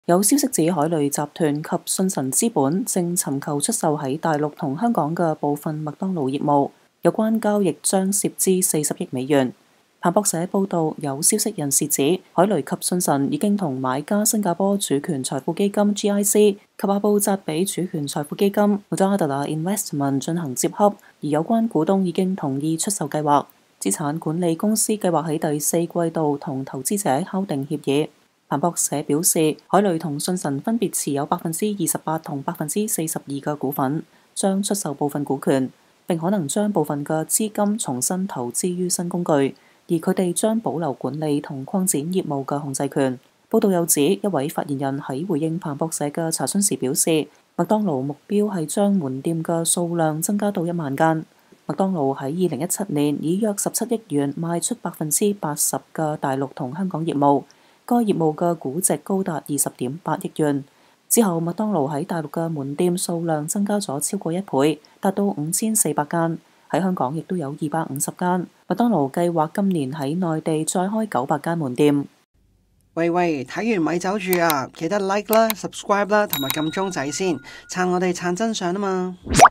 有消息指海雷集團及信臣資本正尋求出售喺大陸同香港嘅部分麥當勞業務，有關交易將涉資40億美元。彭博社報道，有消息人士指，海雷及信臣已經同買家新加坡主權財富基金 GIC 及阿布扎比主權財富基金 Mubadala Investment 進行接洽，而有關股東已經同意出售計劃。資產管理公司計劃喺第4季度同投資者敲定協議。彭博社表示，海雷同信臣分別持有28%同42%嘅股份，將出售部分股權，並可能將部分嘅資金重新投資於新工具。而佢哋將保留管理同擴展業務嘅控制權。報道又指，一位發言人喺回應彭博社嘅查詢時表示，麥當勞目標係將門店嘅數量增加到1萬間。麥當勞喺2017年以約17億元賣出80%嘅大陸同香港業務，該業務嘅估值高達20.8億元。之後，麥當勞喺大陸嘅門店數量增加咗超過1倍，達到5400間。喺香港亦都有250間。麥當勞計劃今年喺內地再開900間門店。 喂，睇完咪走住啊！記得 like 啦、subscribe 啦，同埋撳鐘仔先，撐我哋撐真相啊嘛〜